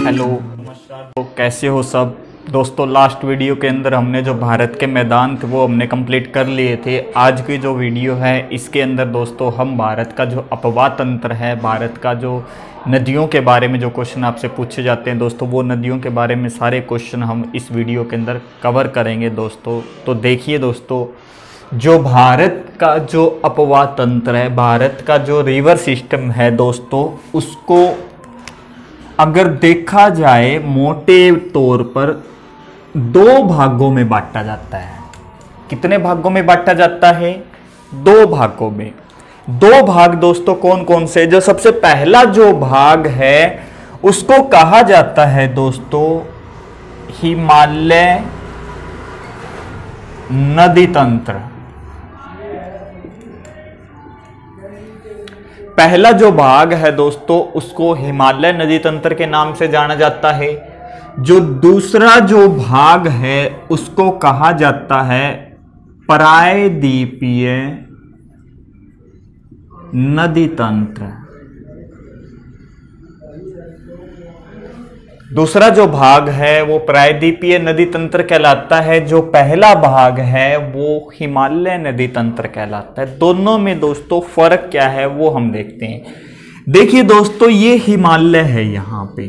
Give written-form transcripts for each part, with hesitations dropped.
Hello नमस्कार, तो कैसे हो सब दोस्तों। लास्ट वीडियो के अंदर हमने जो भारत के मैदान थे वो हमने कंप्लीट कर लिए थे। आज की जो वीडियो है इसके अंदर दोस्तों हम भारत का जो अपवाह तंत्र है, भारत का जो नदियों के बारे में जो क्वेश्चन आपसे पूछे जाते हैं दोस्तों, वो नदियों के बारे में सारे क्वेश्चन हम इस वीडियो के अंदर कवर करेंगे दोस्तों। तो देखिए दोस्तों, जो भारत का जो अपवाह तंत्र है, भारत का जो रिवर सिस्टम है दोस्तों, उसको अगर देखा जाए मोटे तौर पर दो भागों में बांटा जाता है। कितने भागों में बांटा जाता है? दो भागों में। दो भाग दोस्तों कौन कौन से? जो सबसे पहला जो भाग है उसको कहा जाता है दोस्तों हिमालय नदी तंत्र। पहला जो भाग है दोस्तों उसको हिमालय नदी तंत्र के नाम से जाना जाता है। जो दूसरा जो भाग है उसको कहा जाता है प्रायद्वीपीय नदी तंत्र। दूसरा जो भाग है वो प्रायद्वीपीय नदी तंत्र कहलाता है। जो पहला भाग है वो हिमालय नदी तंत्र कहलाता है। दोनों में दोस्तों फर्क क्या है वो हम देखते हैं। देखिए दोस्तों, ये हिमालय है। यहां पे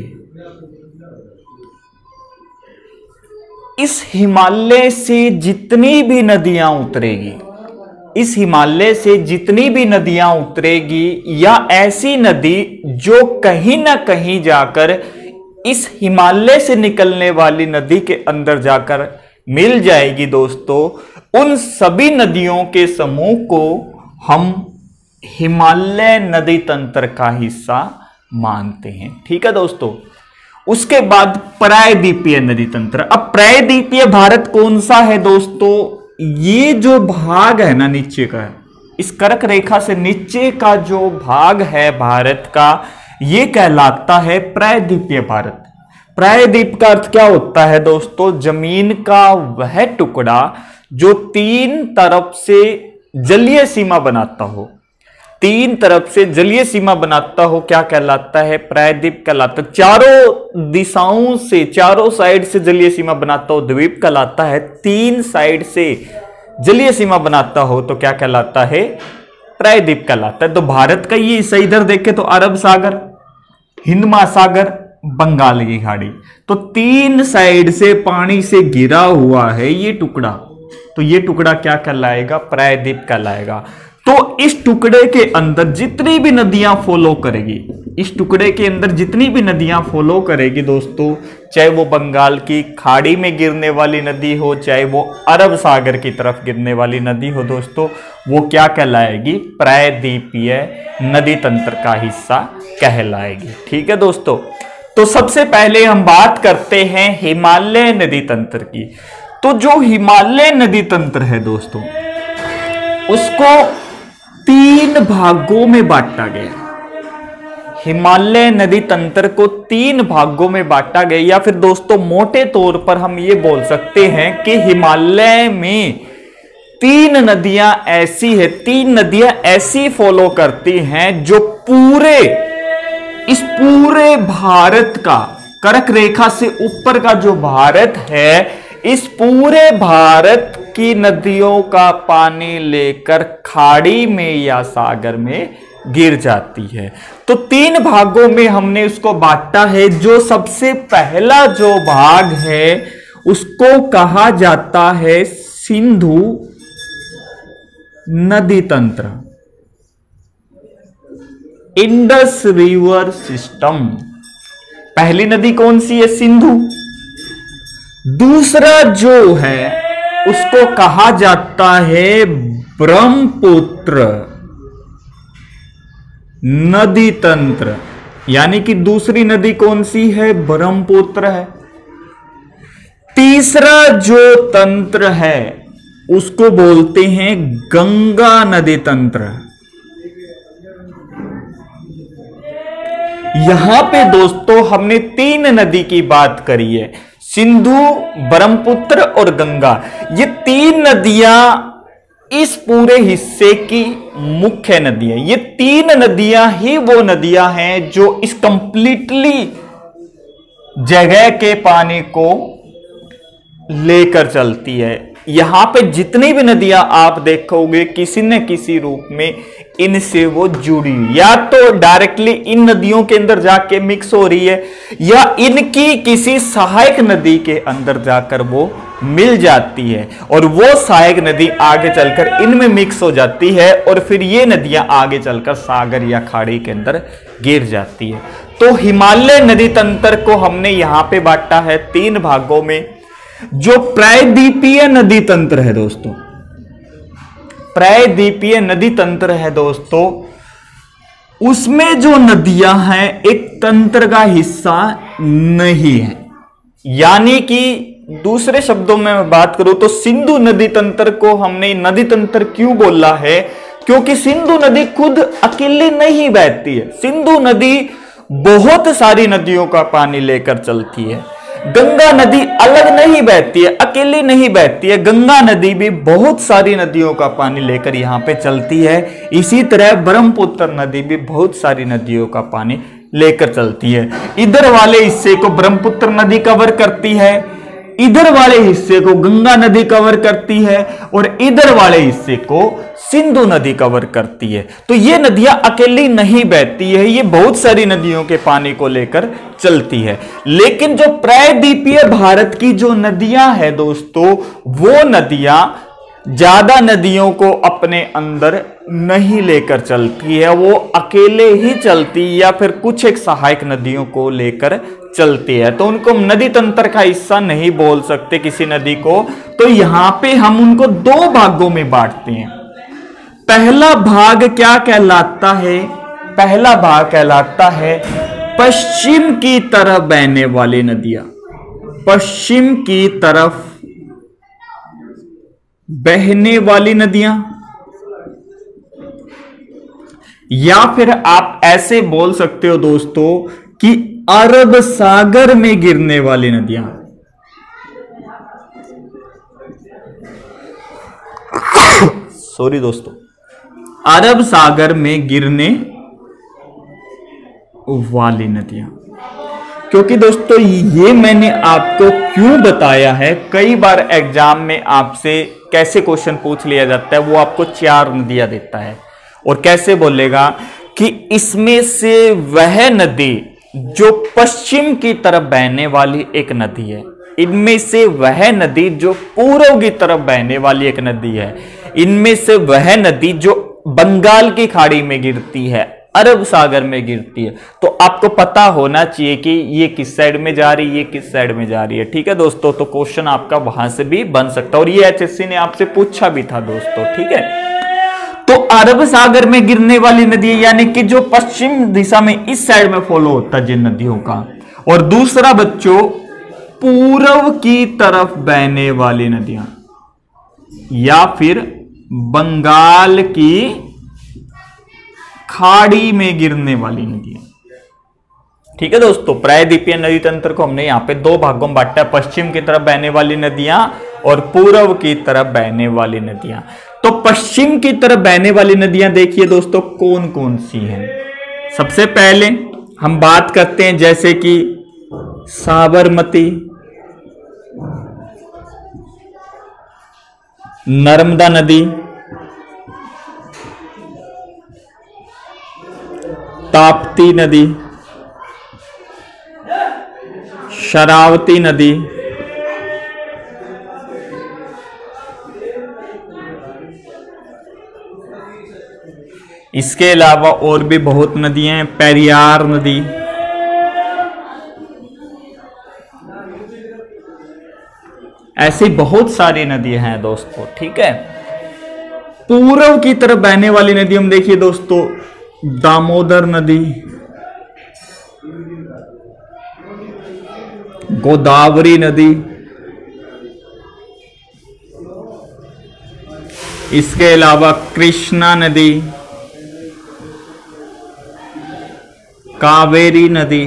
इस हिमालय से जितनी भी नदियां उतरेगी, इस हिमालय से जितनी भी नदियां उतरेगी या ऐसी नदी जो कहीं ना कहीं जाकर इस हिमालय से निकलने वाली नदी के अंदर जाकर मिल जाएगी दोस्तों, उन सभी नदियों के समूह को हम हिमालय नदी तंत्र का हिस्सा मानते हैं। ठीक है दोस्तों। उसके बाद प्रायद्वीपीय नदी तंत्र। अब प्रायद्वीपीय भारत कौन सा है दोस्तों? ये जो भाग है ना नीचे का, इस कर्क रेखा से नीचे का जो भाग है भारत का, ये कहलाता है प्रायद्वीपीय भारत। प्रायद्वीप का अर्थ क्या होता है दोस्तों? जमीन का वह टुकड़ा जो तीन तरफ से जलीय सीमा बनाता हो। तीन तरफ से जलीय सीमा बनाता हो क्या कहलाता है? प्रायद्वीप कहलाता है। चारों दिशाओं से, चारों साइड से जलीय सीमा बनाता हो द्वीप कहलाता है। तीन साइड से जलीय सीमा बनाता हो तो क्या कहलाता है? प्रायद्वीप कहलाता है। तो भारत का ये हिस्सा इधर देखे तो अरब सागर, हिंद महासागर, बंगाल की खाड़ी, तो तीन साइड से पानी से घिरा हुआ है ये टुकड़ा। तो ये टुकड़ा क्या कहलाएगा? प्रायद्वीप कहलाएगा। तो इस टुकड़े के अंदर जितनी भी नदियां फॉलो करेगी, इस टुकड़े के अंदर जितनी भी नदियां फॉलो करेगी दोस्तों, चाहे वो बंगाल की खाड़ी में गिरने वाली नदी हो, चाहे वो अरब सागर की तरफ गिरने वाली नदी हो दोस्तों, वो क्या कहलाएगी? प्रायद्वीपीय नदी तंत्र का हिस्सा कहलाएगी। ठीक है दोस्तों। तो सबसे पहले हम बात करते हैं हिमालय नदी तंत्र की। तो जो हिमालय नदी तंत्र है दोस्तों, उसको तीन भागों में बांटा गया। हिमालय नदी तंत्र को तीन भागों में बांटा गया, या फिर दोस्तों मोटे तौर पर हम ये बोल सकते हैं कि हिमालय में तीन नदियां ऐसी है, तीन नदियां ऐसी फॉलो करती हैं जो इस पूरे भारत का, कर्क रेखा से ऊपर का जो भारत है, इस पूरे भारत की नदियों का पानी लेकर खाड़ी में या सागर में गिर जाती है। तो तीन भागों में हमने उसको बांटा है। जो सबसे पहला जो भाग है उसको कहा जाता है सिंधु नदी तंत्र, इंडस रिवर सिस्टम। पहली नदी कौन सी है? सिंधु। दूसरा जो है उसको कहा जाता है ब्रह्मपुत्र नदी तंत्र, यानी कि दूसरी नदी कौन सी है? ब्रह्मपुत्र है। तीसरा जो तंत्र है उसको बोलते हैं गंगा नदी तंत्र। यहां पे दोस्तों हमने तीन नदी की बात करी है, सिंधु, ब्रह्मपुत्र और गंगा। ये तीन नदियां इस पूरे हिस्से की मुख्य नदियां, ये तीन नदियां ही वो नदियां हैं जो इस कंप्लीटली जगह के पानी को लेकर चलती है। यहां पे जितनी भी नदियां आप देखोगे किसी न किसी रूप में इनसे वो जुड़ी, या तो डायरेक्टली इन नदियों के अंदर जाके मिक्स हो रही है, या इनकी किसी सहायक नदी के अंदर जाकर वो मिल जाती है, और वो सहायक नदी आगे चलकर इनमें मिक्स हो जाती है, और फिर ये नदियां आगे चलकर सागर या खाड़ी के अंदर गिर जाती है। तो हिमालय नदी तंत्र को हमने यहां पे बांटा है 3 भागों में। जो प्रायद्वीपीय नदी तंत्र है दोस्तों, प्रायद्वीपीय नदी तंत्र है दोस्तों, उसमें जो नदियां हैं एक तंत्र का हिस्सा नहीं है। यानी कि दूसरे शब्दों में मैं बात करूं तो सिंधु नदी तंत्र को हमने नदी तंत्र क्यों बोला है, क्योंकि सिंधु नदी खुद अकेले नहीं बहती है। सिंधु नदी बहुत सारी नदियों का पानी लेकर चलती है। गंगा नदी अलग नहीं बहती है, अकेली नहीं बहती है। गंगा नदी भी बहुत सारी नदियों का पानी लेकर यहां पे चलती है। इसी तरह ब्रह्मपुत्र नदी भी बहुत सारी नदियों का पानी लेकर चलती है। इधर वाले हिस्से को ब्रह्मपुत्र नदी कवर करती है, इधर वाले हिस्से को गंगा नदी कवर करती है, और इधर वाले हिस्से को सिंधु नदी कवर करती है। तो ये नदियां अकेली नहीं बहती है, ये बहुत सारी नदियों के पानी को लेकर चलती है। लेकिन जो प्रायद्वीपीय भारत की जो नदियां हैं दोस्तों, वो नदियां ज्यादा नदियों को अपने अंदर नहीं लेकर चलती है, वो अकेले ही चलती या फिर कुछ एक सहायक नदियों को लेकर चलती है। तो उनको नदी तंत्र का हिस्सा नहीं बोल सकते किसी नदी को। तो यहां पे हम उनको 2 भागों में बांटते हैं। पहला भाग क्या कहलाता है? पहला भाग कहलाता है पश्चिम की तरफ बहने वाली नदियां। पश्चिम की तरफ बहने वाली नदियां, या फिर आप ऐसे बोल सकते हो दोस्तों कि अरब सागर में गिरने वाली नदियां। सॉरी दोस्तों, अरब सागर में गिरने वाली नदियां। क्योंकि दोस्तों ये मैंने आपको क्यों बताया है, कई बार एग्जाम में आपसे कैसे क्वेश्चन पूछ लिया जाता है, वो आपको 4 नदियां देता है और कैसे बोलेगा कि इसमें से वह नदी जो पश्चिम की तरफ बहने वाली एक नदी है, इनमें से वह नदी जो पूर्व की तरफ बहने वाली एक नदी है, इनमें से वह नदी जो बंगाल की खाड़ी में गिरती है, अरब सागर में गिरती है। तो आपको पता होना चाहिए कि ये किस साइड में जा रही है, ये किस साइड में जा रही है। ठीक है दोस्तों, तो क्वेश्चन आपका वहां से भी बन सकता है, और ये एचएससी ने आपसे पूछा भी था दोस्तों। ठीक है, तो अरब सागर में गिरने वाली नदी यानी कि जो पश्चिम दिशा में इस साइड में फॉलो होता है जिन नदियों का, और दूसरा बच्चों पूर्व की तरफ बहने वाली नदियां, या फिर बंगाल की खाड़ी में गिरने वाली नदियां। ठीक है दोस्तों, प्रायद्वीपीय नदी तंत्र को हमने यहां पे 2 भागों में बांटा है, पश्चिम की तरफ बहने वाली नदियां और पूर्व की तरफ बहने वाली नदियां। तो पश्चिम की तरफ बहने वाली नदियां देखिए दोस्तों कौन कौन सी हैं। सबसे पहले हम बात करते हैं जैसे कि साबरमती, नर्मदा नदी, ताप्ती नदी, शरावती नदी, इसके अलावा और भी बहुत नदियां हैं, पेरियार नदी, ऐसी बहुत सारी नदियां हैं दोस्तों। ठीक है, पूर्व की तरफ बहने वाली नदी हम देखिए दोस्तों, दामोदर नदी, गोदावरी नदी, इसके अलावा कृष्णा नदी, कावेरी नदी,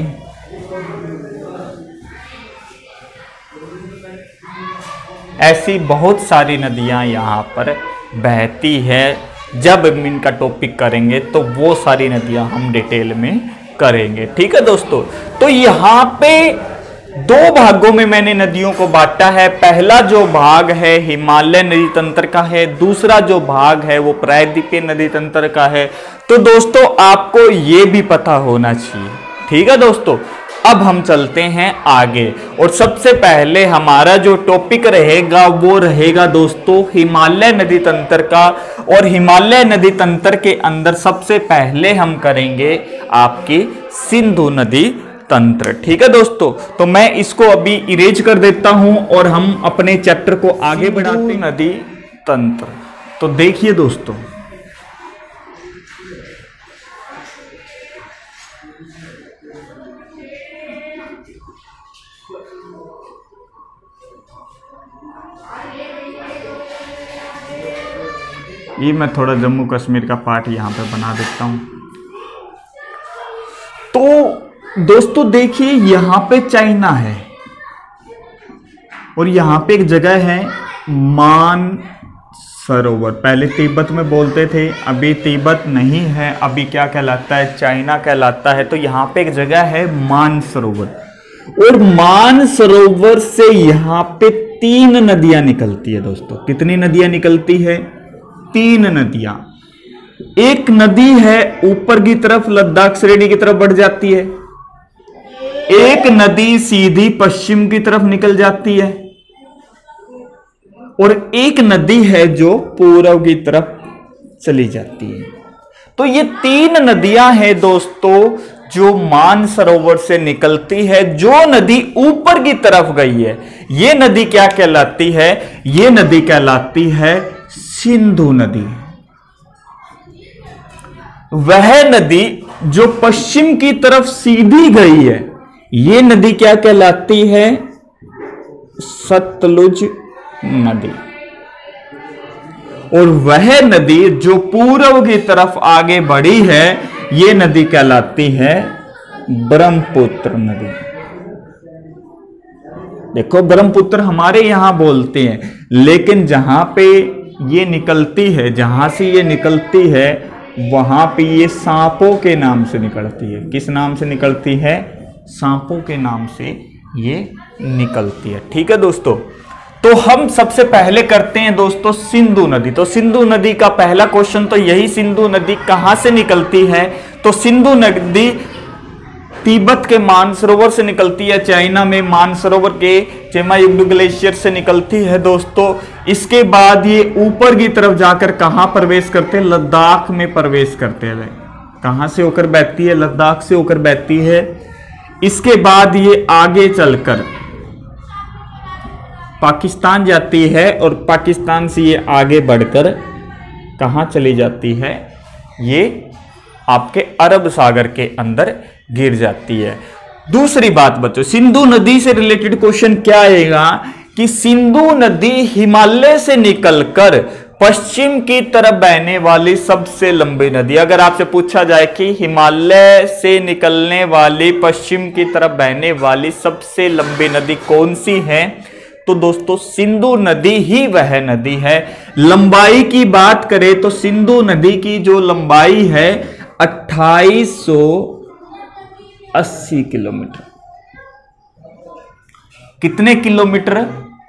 ऐसी बहुत सारी नदियां यहां पर बहती है। जब इनका टॉपिक करेंगे तो वो सारी नदियां हम डिटेल में करेंगे। ठीक है दोस्तों, तो यहां पे दो भागों में मैंने नदियों को बांटा है। पहला जो भाग है हिमालय नदी तंत्र का है, दूसरा जो भाग है वो प्रायद्वीपीय नदी तंत्र का है। तो दोस्तों आपको ये भी पता होना चाहिए, ठीक है दोस्तों। अब हम चलते हैं आगे और सबसे पहले हमारा जो टॉपिक रहेगा वो रहेगा दोस्तों हिमालय नदी तंत्र का। और हिमालय नदी तंत्र के अंदर सबसे पहले हम करेंगे आपकी सिंधु नदी तंत्र, ठीक है दोस्तों। तो मैं इसको अभी इरेज कर देता हूं और हम अपने चैप्टर को आगे बढ़ाते हैं। नदी तंत्र, तो देखिए दोस्तों, ये मैं थोड़ा जम्मू कश्मीर का पार्ट यहां पे बना देता हूं। तो दोस्तों देखिए यहां पे चाइना है और यहां पे एक जगह है मानसरोवर। पहले तिब्बत में बोलते थे, अभी तिब्बत नहीं है, अभी क्या कहलाता है, चाइना कहलाता है। तो यहां पे एक जगह है मानसरोवर और मानसरोवर से यहां पे 3 नदियां निकलती है दोस्तों। कितनी नदियां निकलती है? 3 नदियां। एक नदी है ऊपर की तरफ लद्दाख श्रेणी की तरफ बढ़ जाती है, एक नदी सीधी पश्चिम की तरफ निकल जाती है और एक नदी है जो पूर्व की तरफ चली जाती है। तो ये 3 नदियां हैं दोस्तों जो मानसरोवर से निकलती है। जो नदी ऊपर की तरफ गई है ये नदी क्या कहलाती है? ये नदी कहलाती है सिंधु नदी। वह नदी जो पश्चिम की तरफ सीधी गई है ये नदी क्या कहलाती है? सतलुज नदी। और वह नदी जो पूर्व की तरफ आगे बढ़ी है ये नदी कहलाती है ब्रह्मपुत्र नदी। देखो ब्रह्मपुत्र हमारे यहां बोलते हैं, लेकिन जहां पे ये निकलती है, जहां से ये निकलती है वहां पे ये सांपों के नाम से निकलती है। किस नाम से निकलती है? सांपों के नाम से ये निकलती है, ठीक है दोस्तों। तो हम सबसे पहले करते हैं दोस्तों सिंधु नदी। तो सिंधु नदी का पहला क्वेश्चन तो यही, सिंधु नदी कहां से निकलती है? तो सिंधु नदी तिब्बत के मानसरोवर से निकलती है, चाइना में मानसरोवर के चेमायुगडू ग्लेशियर से निकलती है दोस्तों। इसके बाद ये ऊपर की तरफ जाकर कहां प्रवेश करते हैं? लद्दाख में प्रवेश करते हैं। कहां से होकर बहती है? लद्दाख से होकर बहती है। इसके बाद ये आगे चलकर पाकिस्तान जाती है और पाकिस्तान से ये आगे बढ़कर कहां चली जाती है? ये आपके अरब सागर के अंदर गिर जाती है। दूसरी बात बच्चों, सिंधु नदी से रिलेटेड क्वेश्चन क्या आएगा कि सिंधु नदी हिमालय से निकलकर पश्चिम की तरफ बहने वाली सबसे लंबी नदी। अगर आपसे पूछा जाए कि हिमालय से निकलने वाली पश्चिम की तरफ बहने वाली सबसे लंबी नदी कौन सी है, तो दोस्तों सिंधु नदी ही वह नदी है। लंबाई की बात करें तो सिंधु नदी की जो लंबाई है 2880 किलोमीटर। कितने किलोमीटर?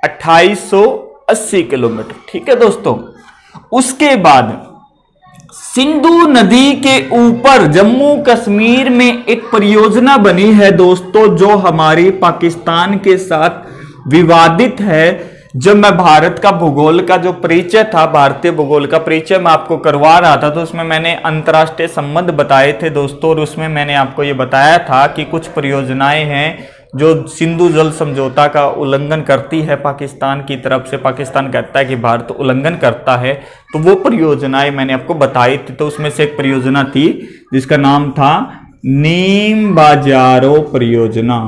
2880 किलोमीटर, ठीक है दोस्तों। उसके बाद सिंधु नदी के ऊपर जम्मू कश्मीर में एक परियोजना बनी है दोस्तों जो हमारी पाकिस्तान के साथ विवादित है। जब मैं भारत का भूगोल का जो परिचय था, भारतीय भूगोल का परिचय मैं आपको करवा रहा था, तो उसमें मैंने अंतर्राष्ट्रीय संबंध बताए थे दोस्तों। और उसमें मैंने आपको ये बताया था कि कुछ परियोजनाएं हैं जो सिंधु जल समझौता का उल्लंघन करती है पाकिस्तान की तरफ से। पाकिस्तान कहता है कि भारत उल्लंघन करता है, तो वो परियोजनाएं मैंने आपको बताई थी। तो उसमें से एक परियोजना थी जिसका नाम था नीम बाजारो परियोजना,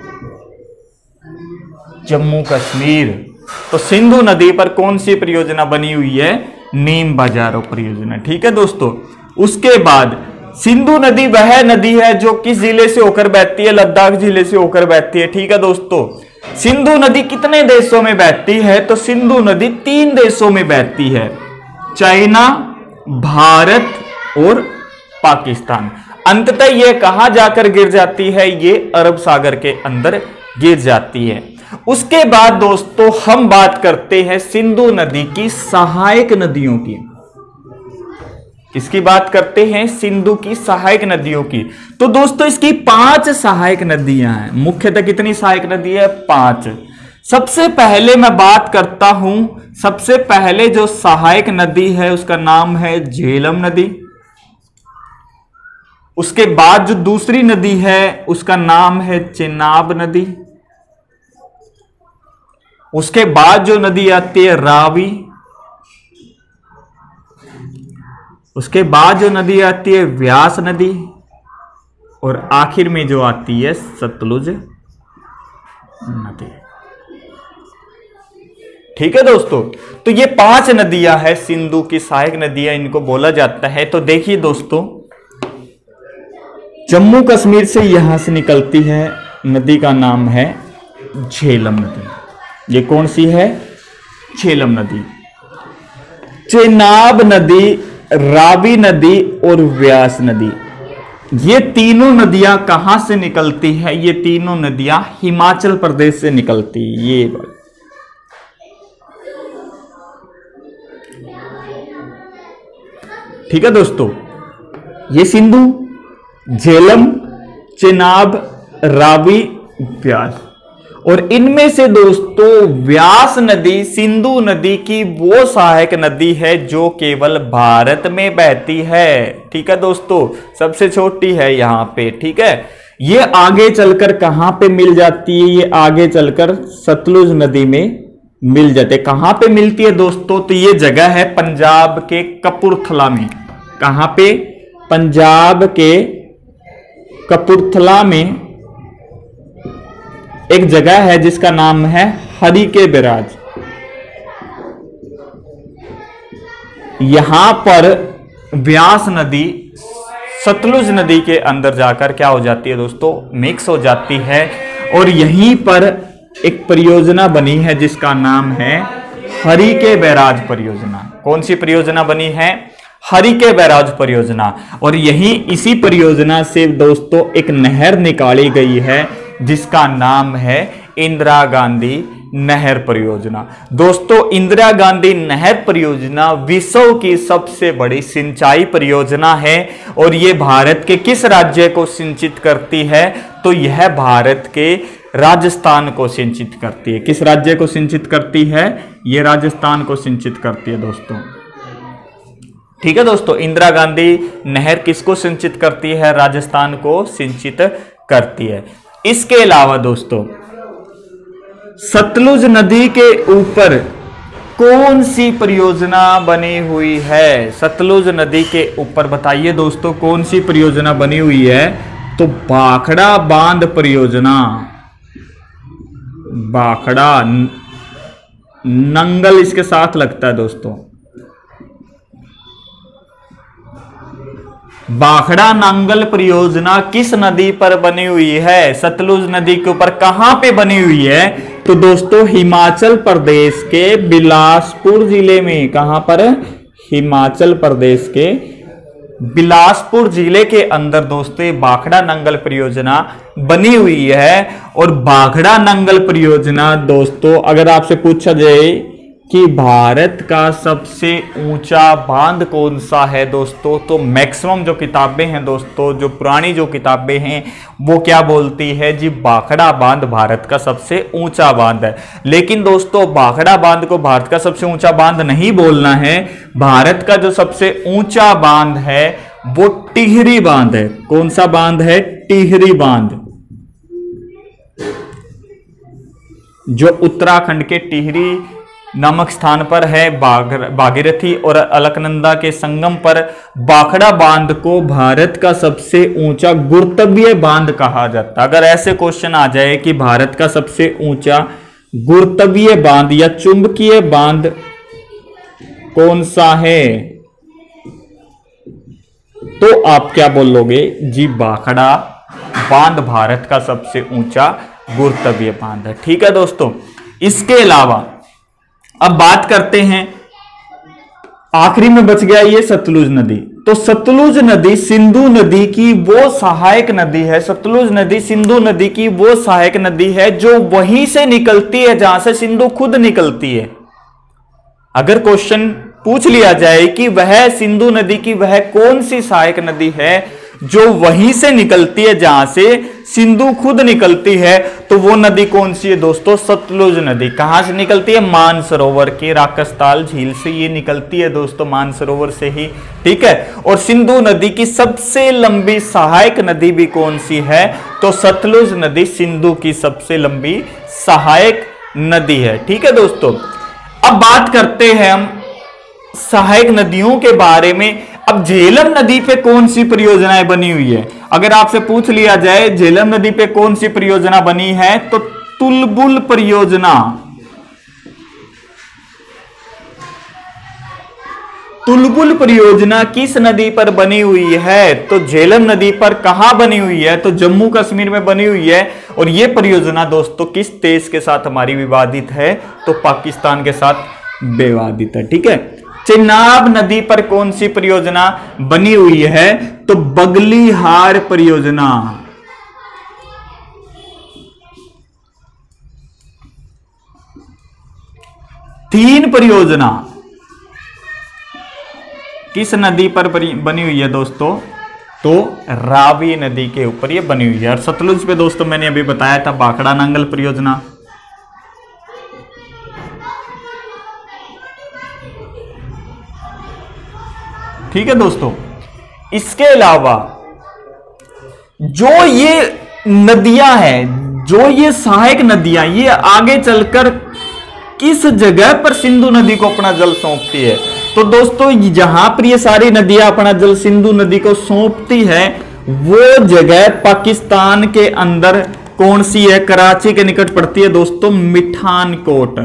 जम्मू कश्मीर। तो सिंधु नदी पर कौन सी परियोजना बनी हुई है? नीम बाजारो परियोजना, ठीक है दोस्तों। उसके बाद सिंधु नदी वह नदी है जो किस जिले से होकर बहती है? लद्दाख जिले से होकर बहती है, ठीक है दोस्तों। सिंधु नदी कितने देशों में बहती है? तो सिंधु नदी 3 देशों में बहती है, चाइना, भारत और पाकिस्तान। अंततः यह कहां जाकर गिर जाती है? ये अरब सागर के अंदर गिर जाती है। उसके बाद दोस्तों हम बात करते हैं सिंधु नदी की सहायक नदियों की। किसकी बात करते हैं? सिंधु की सहायक नदियों की। तो दोस्तों इसकी 5 सहायक नदियां हैं। मुख्यतः कितनी सहायक नदी है? 5। सबसे पहले मैं बात करता हूं, सबसे पहले जो सहायक नदी है उसका नाम है झेलम नदी। उसके बाद जो दूसरी नदी है उसका नाम है चेनाब नदी। उसके बाद जो नदी आती है रावी। उसके बाद जो नदी आती है व्यास नदी। और आखिर में जो आती है सतलुज नदी। ठीक है दोस्तों, तो ये 5 नदियां हैं सिंधु की सहायक नदियां इनको बोला जाता है। तो देखिए दोस्तों, जम्मू कश्मीर से यहां से निकलती है नदी का नाम है झेलम नदी। ये कौन सी है? झेलम नदी। चेनाब नदी, रावी नदी और व्यास नदी, ये तीनों नदियां कहां से निकलती है? ये तीनों नदियां हिमाचल प्रदेश से निकलती है। ये बात ठीक है दोस्तों, ये सिंधु, झेलम, चेनाब, रावी, व्यास। और इनमें से दोस्तों व्यास नदी सिंधु नदी की वो सहायक नदी है जो केवल भारत में बहती है। ठीक है दोस्तों, सबसे छोटी है यहां पे। ठीक है, ये आगे चलकर कहां पे मिल जाती है? ये आगे चलकर सतलुज नदी में मिल जाते। कहां पे मिलती है दोस्तों? तो ये जगह है पंजाब के कपूरथला में। कहां पे? पंजाब के कपूरथला में एक जगह है जिसका नाम है हरी के बैराज। यहां पर व्यास नदी सतलुज नदी के अंदर जाकर क्या हो जाती है दोस्तों? मिक्स हो जाती है। और यहीं पर एक परियोजना बनी है जिसका नाम है हरी के बैराज परियोजना। कौन सी परियोजना बनी है? हरी के बैराज परियोजना। और यही इसी परियोजना से दोस्तों एक नहर निकाली गई है जिसका नाम है इंदिरा गांधी नहर परियोजना। दोस्तों इंदिरा गांधी नहर परियोजना विश्व की सबसे बड़ी सिंचाई परियोजना है। और यह भारत के किस राज्य को सिंचित करती है? तो यह भारत के राजस्थान को सिंचित करती है। किस राज्य को सिंचित करती है? यह राजस्थान को सिंचित करती है दोस्तों। ठीक है दोस्तों, इंदिरा गांधी नहर किसको सिंचित करती है? राजस्थान को सिंचित करती है। इसके अलावा दोस्तों सतलुज नदी के ऊपर कौन सी परियोजना बनी हुई है? सतलुज नदी के ऊपर बताइए दोस्तों कौन सी परियोजना बनी हुई है? तो भाखड़ा बांध परियोजना। भाखड़ा नंगल इसके साथ लगता है दोस्तों। भाखड़ा नांगल परियोजना किस नदी पर बनी हुई है? सतलुज नदी के ऊपर। कहां पे बनी हुई है? तो दोस्तों हिमाचल प्रदेश के बिलासपुर जिले में। कहां पर? हिमाचल प्रदेश के बिलासपुर जिले के अंदर दोस्तों भाखड़ा नांगल परियोजना बनी हुई है। और भाखड़ा नांगल परियोजना दोस्तों अगर आपसे पूछा जाए कि भारत का सबसे ऊंचा बांध कौन सा है दोस्तों, तो मैक्सिमम जो किताबें हैं दोस्तों, जो पुरानी जो किताबें हैं वो क्या बोलती है जी? भाखड़ा बांध भारत का सबसे ऊंचा बांध है। लेकिन दोस्तों भाखड़ा बांध को भारत का सबसे ऊंचा बांध नहीं बोलना है। भारत का जो सबसे ऊंचा बांध है वो टिहरी बांध है। कौन सा बांध है? टिहरी बांध, जो उत्तराखंड के टिहरी नामक स्थान पर है। भागीरथी और अलकनंदा के संगम पर भाखड़ा बांध को भारत का सबसे ऊंचा गुरुत्वीय बांध कहा जाता है। अगर ऐसे क्वेश्चन आ जाए कि भारत का सबसे ऊंचा गुरुत्वीय बांध या चुंबकीय बांध कौन सा है, तो आप क्या बोलोगे जी? भाखड़ा बांध भारत का सबसे ऊंचा गुरुत्वीय बांध है। ठीक है दोस्तों, इसके अलावा अब बात करते हैं, आखिरी में बच गया ये सतलुज नदी। तो सतलुज नदी सिंधु नदी की वो सहायक नदी है, सतलुज नदी सिंधु नदी की वो सहायक नदी है जो वहीं से निकलती है जहां से सिंधु खुद निकलती है। अगर क्वेश्चन पूछ लिया जाए कि वह सिंधु नदी की वह कौन सी सहायक नदी है जो वहीं से निकलती है जहां से सिंधु खुद निकलती है, तो वो नदी कौन सी है दोस्तों? सतलुज नदी। कहां से निकलती है? मानसरोवर की राकसताल झील से ये निकलती है दोस्तों, मानसरोवर से ही, ठीक है। और सिंधु नदी की सबसे लंबी सहायक नदी भी कौन सी है? तो सतलुज नदी सिंधु की सबसे लंबी सहायक नदी है, ठीक है दोस्तों। अब बात करते हैं हम सहायक नदियों के बारे में। अब झेलम नदी पे कौन सी परियोजनाएं बनी हुई है? अगर आपसे पूछ लिया जाए झेलम नदी पे कौन सी परियोजना बनी है, तो तुलबुल परियोजना। तुलबुल परियोजना किस नदी पर बनी हुई है? तो झेलम नदी पर। कहां बनी हुई है? तो जम्मू कश्मीर में बनी हुई है। और यह परियोजना दोस्तों किस देश के साथ हमारी विवादित है? तो पाकिस्तान के साथ विवादित है, ठीक है। चिनाब नदी पर कौन सी परियोजना बनी हुई है? तो बगलीहार परियोजना। तीन परियोजना किस नदी पर बनी हुई है दोस्तों? तो रावी नदी के ऊपर ये बनी हुई है। और सतलुज पे दोस्तों मैंने अभी बताया था भाखड़ा नांगल परियोजना। ठीक है दोस्तों। इसके अलावा जो ये नदियां हैं, जो ये सहायक नदियां, ये आगे चलकर किस जगह पर सिंधु नदी को अपना जल सौंपती है? तो दोस्तों जहां पर ये सारी नदियां अपना जल सिंधु नदी को सौंपती है वो जगह पाकिस्तान के अंदर कौन सी है? कराची के निकट पड़ती है दोस्तों, मिठानकोट।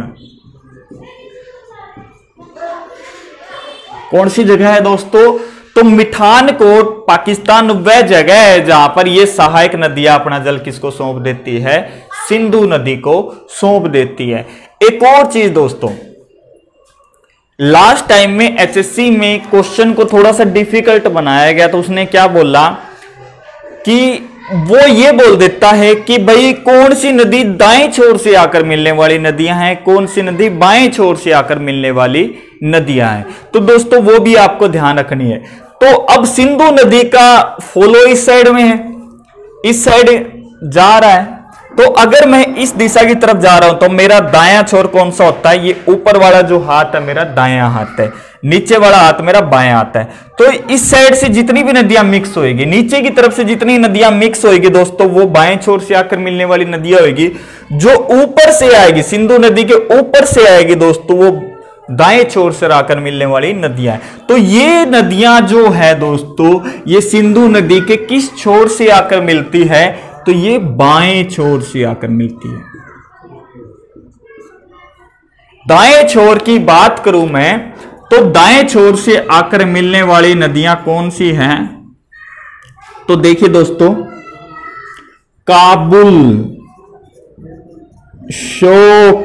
कौन सी जगह है दोस्तों? तो मिठानकोट पाकिस्तान वह जगह है जहां पर ये सहायक नदियां अपना जल किसको सौंप देती है? सिंधु नदी को सौंप देती है। एक और चीज दोस्तों, लास्ट टाइम में एचएससी में क्वेश्चन को थोड़ा सा डिफिकल्ट बनाया गया, तो उसने क्या बोला कि वो ये बोल देता है कि भाई कौन सी नदी दाएं छोर से आकर मिलने वाली नदियां हैं, कौन सी नदी बाएं छोर से आकर मिलने वाली नदियां हैं। तो दोस्तों वो भी आपको ध्यान रखनी है। तो अब सिंधु नदी का फॉलो इस साइड में है, इस साइड जा रहा है। तो अगर मैं इस दिशा की तरफ जा रहा हूं तो मेरा दायां छोर कौन सा होता है? ये ऊपर वाला जो हाथ है मेरा दायां हाथ है, नीचे वाला हाथ मेरा बायां हाथ है। तो इस साइड से जितनी भी नदियां मिक्स होएगी, नीचे की तरफ से जितनी नदियां मिक्स होएगी दोस्तों, वो बाएं छोर से आकर मिलने वाली नदियां होगी। जो ऊपर से आएगी, सिंधु नदी के ऊपर से आएगी दोस्तों, वो दाएं छोर से आकर मिलने वाली नदियां हैं। तो ये नदियां जो है दोस्तों, ये सिंधु नदी के किस छोर से आकर मिलती है? तो ये बाएं छोर से आकर मिलती है। दाएं छोर की बात करूं मैं, तो दाएं छोर से आकर मिलने वाली नदियां कौन सी हैं? तो देखिए दोस्तों, काबुल, शोक,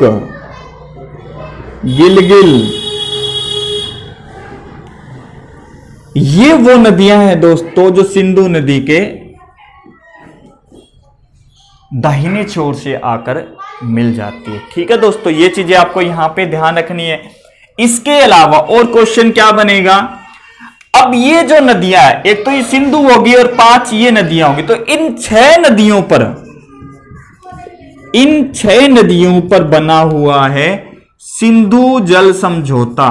गिलगिल, ये वो नदियां हैं दोस्तों जो सिंधु नदी के दाहिने छोर से आकर मिल जाती है। ठीक है दोस्तों, ये चीजें आपको यहां पे ध्यान रखनी है। इसके अलावा और क्वेश्चन क्या बनेगा? अब ये जो नदियां है, एक तो ये सिंधु होगी और 5 ये नदियां होगी, तो इन 6 नदियों पर बना हुआ है सिंधु जल समझौता।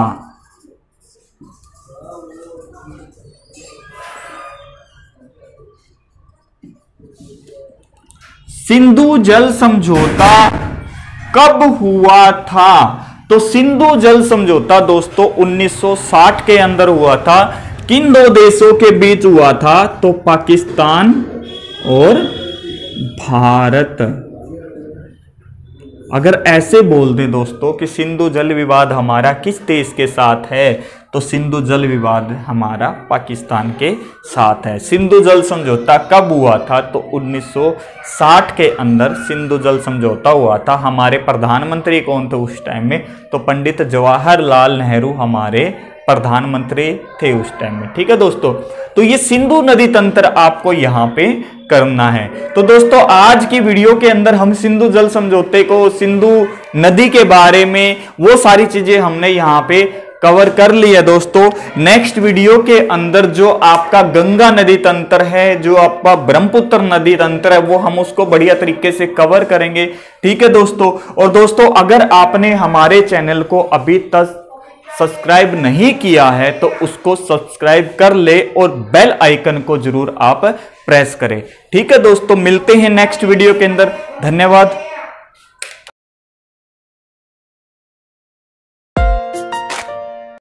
सिंधु जल समझौता कब हुआ था? तो सिंधु जल समझौता दोस्तों 1960 के अंदर हुआ था। किन 2 देशों के बीच हुआ था? तो पाकिस्तान और भारत। अगर ऐसे बोल दें दोस्तों कि सिंधु जल विवाद हमारा किस देश के साथ है, तो सिंधु जल विवाद हमारा पाकिस्तान के साथ है। सिंधु जल समझौता कब हुआ था? तो 1960 के अंदर सिंधु जल समझौता हुआ था। हमारे प्रधानमंत्री कौन थे उस टाइम में? तो पंडित जवाहरलाल नेहरू हमारे प्रधानमंत्री थे उस टाइम में। ठीक है दोस्तों, तो ये सिंधु नदी तंत्र आपको यहां पे करना है। तो दोस्तों आज की वीडियो के अंदर हम सिंधु जल समझौते को, सिंधु नदी के बारे में वो सारी चीजें हमने यहां पे कवर कर लिया दोस्तों। नेक्स्ट वीडियो के अंदर जो आपका गंगा नदी तंत्र है, जो आपका ब्रह्मपुत्र नदी तंत्र है, वो हम उसको बढ़िया तरीके से कवर करेंगे। ठीक है दोस्तों, और दोस्तों अगर आपने हमारे चैनल को अभी तक सब्सक्राइब नहीं किया है तो उसको सब्सक्राइब कर ले और बेल आइकन को जरूर आप प्रेस करें। ठीक है दोस्तों, मिलते हैं नेक्स्ट वीडियो के अंदर। धन्यवाद।